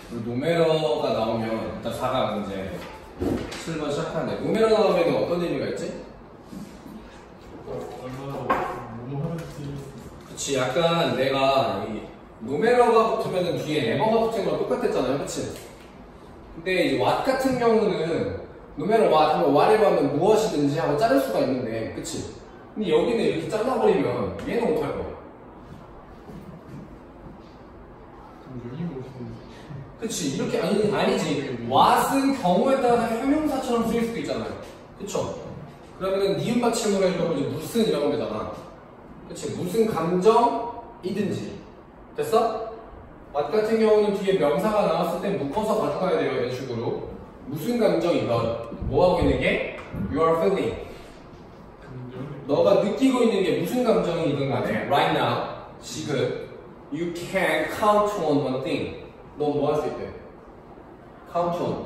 노메러가 나오면 일단 4가 문제 7번 시작하는데 노메러 나오면 어떤 의미가 있지? 얼마나 뭐 하는지. 그치, 약간 내가 이 노메러가 붙으면 뒤에 에머가 붙은 거랑 똑같았잖아요, 그치? 근데 이제 what 같은 경우는 노메러 what 하면 whatever 하면 무엇이든지 하고 자를 수가 있는데, 그치? 근데 여기는 이렇게 잘라버리면 얘는 못할 거야. 여기 무슨. 그치, 이렇게 아니지. what은 경우에 따라서 형용사처럼 쓰일 수도 있잖아요, 그쵸? 그러면은 니은 받침으로 해주고 이제 무슨 이라고 하면 되잖아. 그치, 무슨 감정이든지. 됐어? what 같은 경우는 뒤에 명사가 나왔을 때 묶어서 가져가야 돼요, 이런 식으로. 무슨 감정이건 뭐 하고 있는 게 you are feeling. 너가 느끼고 있는 게 무슨 감정이든 간에 right now, 지금 you can count on one thing. 너 뭐 할 수 있대? count on.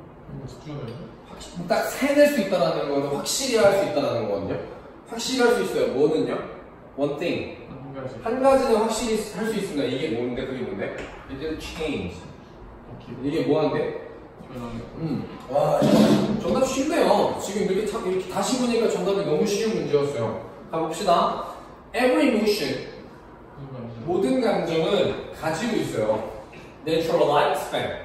딱 세낼 수 있다는 거는 확실히 할 수 있다는 거거든요. 확실히 할 수 있어요. 뭐는요? one thing. 한 가지는 확실히 할 수 있습니다. 이게 뭔데? 그게 뭔데? 이제 change. 이게 뭐한데? 와, 정답 쉽네요. 지금 이렇게 다시 보니까 정답이 너무 쉬운 문제였어요. 가봅시다. Every emotion, 모든 감정은 가지고 있어요. Natural lifespan,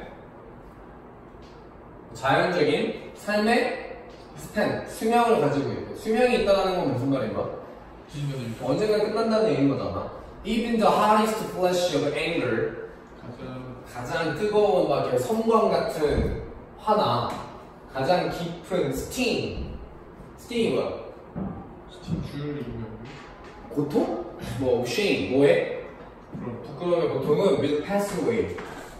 자연적인 삶의 스팬, 수명을 가지고 있고, 수명이 있다는 건 무슨 말인가? 언젠가 끝난다는 얘기인 거잖아. Even the hottest flash of anger, 가장 뜨거운 막 이렇게 섬광 같은 화나 가장 깊은 스팅이 뭐야? 스팅 주율이 뭐야? 고통? 뭐 shame 뭐해? 부끄러움의 고통은 will pass away.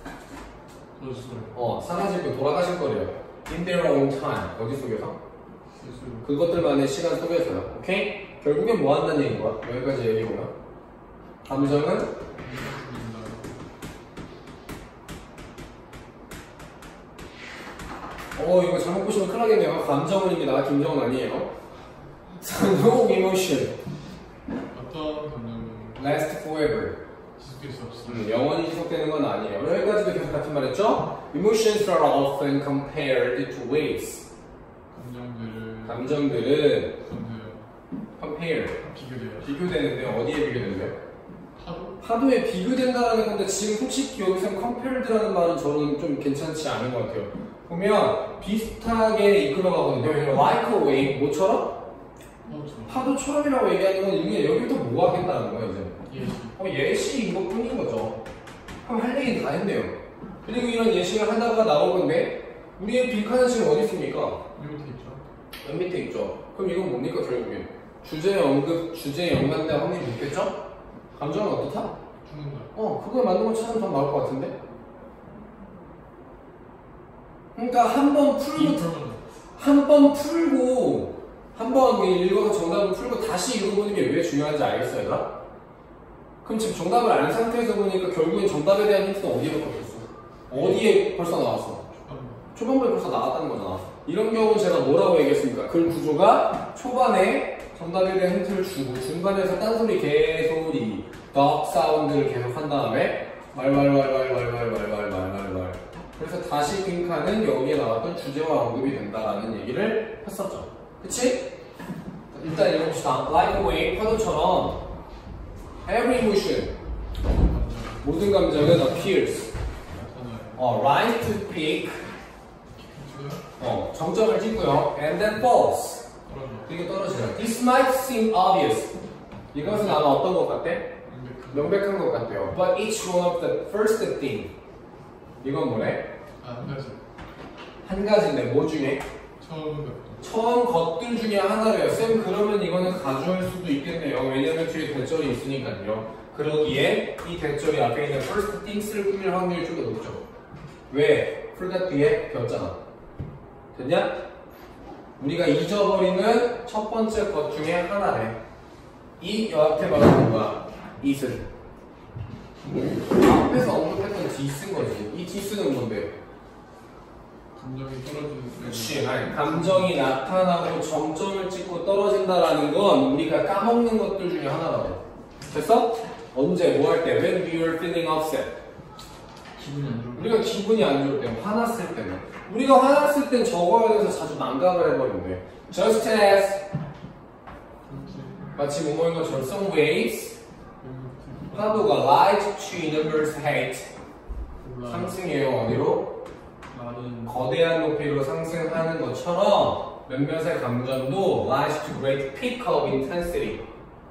사라지고 돌아가실 거래요. In their own time. 어디 속에서? 그것들만의 시간 속에서요. 오케이? 결국엔 뭐 한다는 얘기인 거야? 여기까지 얘기고요. 감정은 이거 잘못 보시면 큰일 나겠네요. 감정은입니다. 김정은 아니에요. No emotion. 어떤 감정은 last forever. 지속될 수 없어. 영원히 지속되는 건 아니에요. 여기까지도 계속 같은 말 했죠? Emotions are often compared to waves. 감정들은 compare. 비교되는데 어디에 비교된대요? 파도에 비교된다는 건데 지금 솔직히 여기서 compared라는 말은 저는 좀 괜찮지 않은 것 같아요. 보면 비슷하게 이끌어가거든요. like a wave, 뭐처럼? 파도처럼이라고 얘기하는 건 이게 여기부터 뭐 하겠다는 거예요, 이제. 예시인 것 뿐인 거죠. 그럼 할 얘기는 다 했네요. 그리고 이런 예시를 하다가 나올 건데, 우리의 빅하는 식은 어디 있습니까? 맨 밑에 있죠. 그럼 이건 뭡니까, 결국엔? 주제 언급, 주제 연관대 확률이 높겠죠? 감정은 어떻다? 그걸 맞는 거 찾으면 더 나올 것 같은데? 그러니까 한 번 풀고 한 번 읽어서 정답을 풀고 다시 읽어보는 게 왜 중요한지 알겠어요, 얘들아? 그럼 지금 정답을 안 상태에서 보니까 결국엔 정답에 대한 힌트는 어디에 바뀌었어? 어디에 벌써 나왔어? 초반부에 벌써 나왔다는 거잖아. 이런 경우는 제가 뭐라고 얘기했습니까? 글 구조가 초반에 정답에 대한 힌트를 주고 중간에서 딴소리, 개소리, 덕 사운드를 계속 한 다음에 말말말말말말말말말 그래서 다시 핑크는 여기에 나왔던 주제와 언급이 된다라는 얘기를 했었죠. 그치? 일단 읽어봅시다. Like a wave, 파도처럼 every emotion, 모든 감정은 appears, rise to peak, 정점을 찍고요. And then falls, 그리고 떨어져요. This might seem obvious. 이것은 아마 어떤 것 같대? 명백한 것 같아요. But each one of the first thing. 이건 뭐래? 한 가지인데 뭐 중에? 처음 것들 중에 하나래요. 쌤 그러면 이거는 가져올 수도 있겠네요. 왜냐면 뒤에 대절이 있으니까요. 그러기에 이 대절이 앞에 있는 first things를 꾸밀 확률이 좀 더 높죠. 왜? 풀다 뒤에 겼잖아. 됐냐? 우리가 잊어버리는 첫 번째 것 중에 하나래. 이 앞에 말하는 거야. it은 앞에서 언급했던 this인 거지. 이 this는 뭔데? 감정이 떨어지는. 그치. 감정이 나타나고 정점을 찍고 떨어진다라는 건 우리가 까먹는 것들 중에 하나라고. 됐어? 언제? 뭐 할 때? When we were feeling upset. 기분이 안 좋을 때. 우리가 기분이 안 좋을 때, 화났을 때는. 우리가 화났을 땐 저거에 대해서 자주 망각을 해버린대. Just as 마치 뭐뭐인 것처럼 some waves 파도가 rise to universe height 상승해요. 어디로? 나는 거대한 높이로 상승하는 것처럼 몇몇의 감정도 rise to great peak of intensity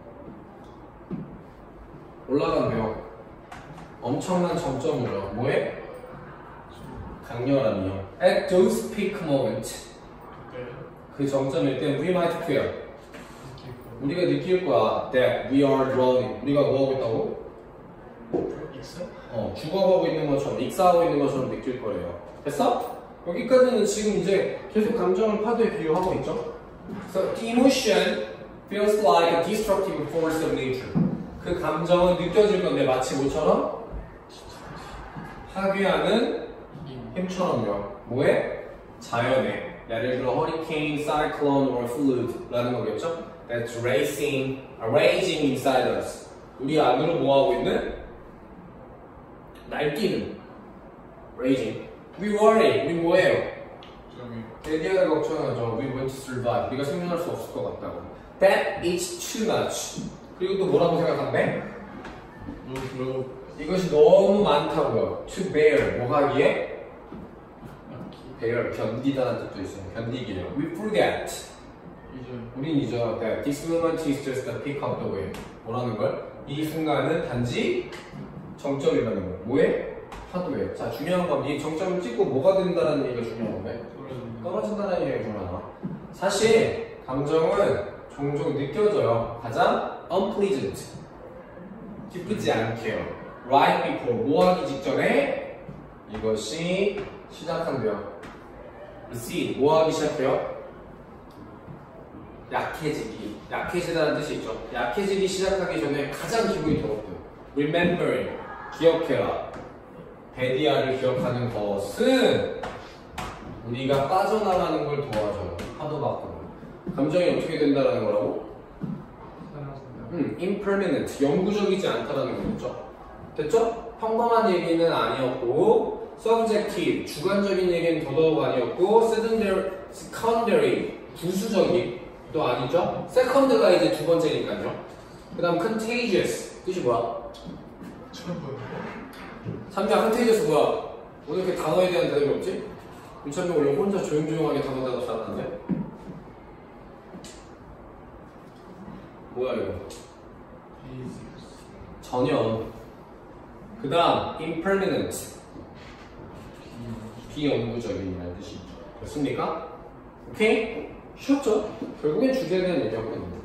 올라가며 엄청난 정점으로 뭐해? 강렬함이요. At those peak moments 그 정점일 때 we might feel 우리가 느낄 거야 that we are drowning 우리가 뭐하고 있다고? 익사? 죽어가고 있는 것처럼 익사하고 있는 것처럼 느낄 거예요. 됐어? 여기까지는 지금 이제 계속 감정을 파도에 비유하고 있죠? So the emotion feels like a destructive force of nature 그 감정은 느껴질 건데 마치 뭐처럼? 파괴하는 힘처럼요. 뭐에? 자연에. 예를 들어 hurricane, cyclone, or flood라는 거겠죠? That's raging inside us. 우리 안으로 뭐하고 있는? 날뛰는. Raging. We worry. 우리 뭐예요? 저기 대기하다 걱정하죠. We want to survive. 우리가 생존할 수 없을 것 같다고. That is too much. 그리고 또 뭐라고 생각한대? 너무 이것이 너무 많다고요. To bear. 뭐 하기에? bear. 견디다는 뜻도 있어요. 견디기래요. We forget. 이제 우린 잊어요. That this moment is just the peak of the wave. 뭐라는 걸? 이 순간은 단지 정점이라는 거. 뭐에? 파도에. 자, 중요한 건 이 정점을 찍고 뭐가 된다는 얘기가 중요한 건데. 떨어진다는 얘기가 중요하나? 사실 감정은 종종 느껴져요. 가장 unpleasant. 기쁘지 않게요. Right before. 뭐 하기 직전에 이것이 시작한대요. recede. 뭐 하기 시작해요? 약해지기. 약해지다는 뜻이 있죠. 약해지기 시작하기 전에 가장 기분이 더럽고요. Remembering. 기억해라. 베디아를 기억하는 것은 우리가 빠져나가는 걸 도와줘요. 파도 밖으로. 감정이 어떻게 된다는 거라고? impermanent. 영구적이지 않다라는 거겠죠. 됐죠? 평범한 얘기는 아니었고 subjective. 주관적인 얘기는 더더욱 아니었고 secondary. 부수적인 또 아니죠? second가 이제 두 번째니까요. 그 다음 contagious. 뜻이 뭐야? 처음 보여. 삼자 contagious 뭐야? 오늘 이렇게 단어에 대한 대답이 없지? 윤찬명 원래 혼자 조용조용하게 단어 잘하는데? 뭐야 이거? 전혀. 그 다음 impermanent. 비영구적인이라는 뜻이 있죠. 됐습니까? 오케이? 쉬웠죠? 결국엔 주제에 대한 얘기하고 있는데